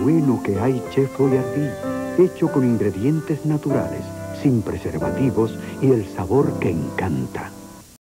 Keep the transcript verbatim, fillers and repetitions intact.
bueno que hay Chef Boyardee, hecho con ingredientes naturales, sin preservativos y el sabor que encanta.